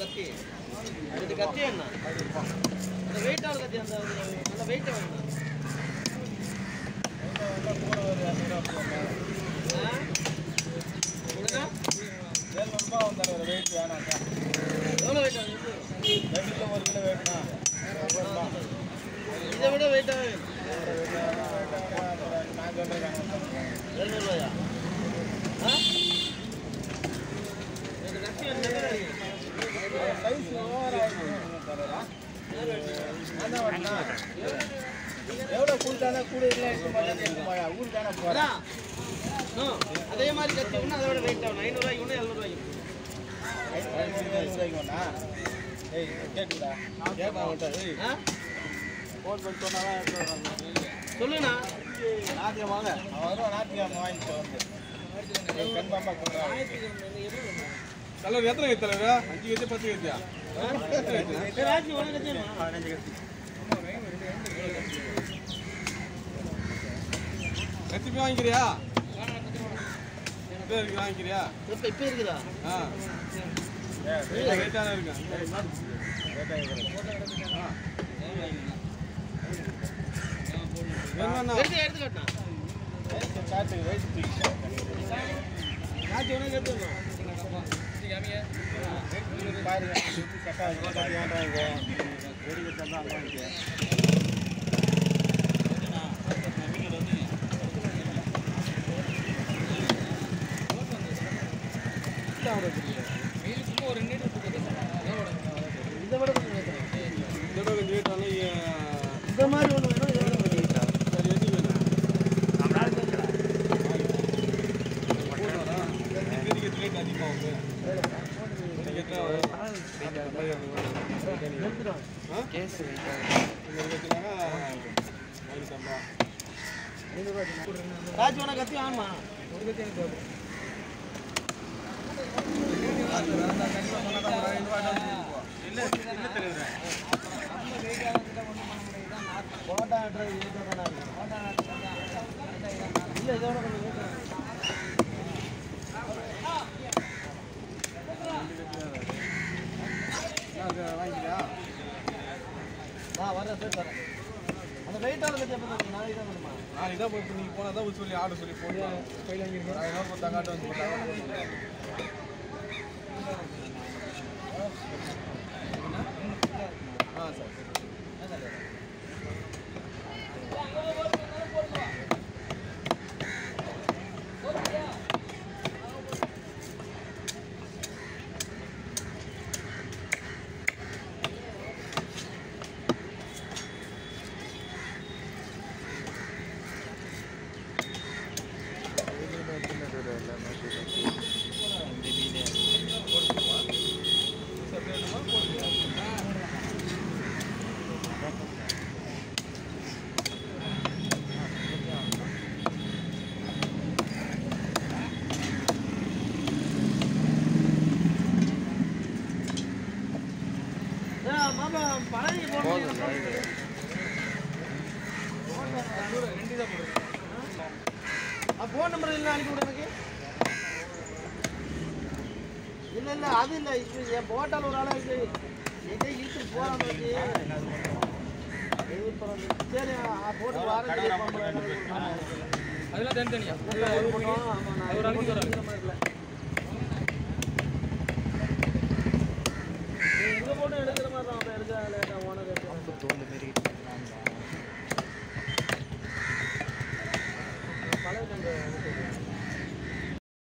கத்தி இது கத்தி என்ன அந்த வெயிட் ஆன கத்தி அந்த நல்ல வெயிட் வேணும் கூட ஒரு 200 ரூபாய் வந்தாரு ஒரு வெயிட் வேணாம் எவ்வளவு வெயிட் ஆகுது 2 கிலோ 1 கிலோ வெயிட்னா இதை விட வெயிட்டா நான் சொல்றேன் 200 ரூபாயா எவ்வளோ கூட்டானா கூட இல்லை ஊருக்கான போகிறா அதே மாதிரி கத்தி ஒன்று அதோட வெயிட் ஆகும் 500 ரூபாய்க்கு ஒன்று 700 ரூபாய்க்கு 500 ரூபாய்க்கு ஒன்றா ஏய் கேட்டுடா கேட்க ஃபோன் பண்ணி சொன்னாதான் சொல்லுண்ணா நாத்தியம் வாங்க அவரும் நாத்தியம் வாங்கிட்டு வந்து கன்ஃபார்மாக கொடுக்குறாங்க தலைவர் எத்தனை கத்தி தலைவர் 5 கத்தி 10 கத்தியா கத்தி போய் வாங்கிக்கிறியா இருக்கு வாங்கிக்கிறியா இப்போ இருக்குதா ரேட்டான இருக்கு எடுத்துக்கட்டா ஒரு 2 இதை விட கொஞ்சம் இந்த மாதிரி ஒன்று வேணும் ராஜ்வான கத்தி ஆமா ஒரு கத்தி எனக்கு வாங்கிக்கிறியா வரேன் சார் வரேன் அந்த வெயிட்டான கத்தி எப்போ நாளைக்கு தான் பண்ணுமா நாளைக்கு தான் போய் நீங்கள் போனால் தான் சொல்லி ஆர்டர் சொல்லி போடுவோம் கையில் வாங்கிருக்கோம் கொடுத்தாங்காட்டு வந்து போட்டாங்க சார் ஃபோன் நம்பர் இல்லை அனுப்பி விட எனக்கு இல்லை இல்லை அது இல்லை என் போட்டால் ஒரு ஆளாக இருக்கு எங்கே இழுத்துட்டு போகிறாங்க சரி போட்டு அதெல்லாம் தனித்தனியா ஒரு அனுப்பி எங்கே போட்டு எடுக்கிற மாதிரி தான் எடுக்க லேட்டாக ஓனர்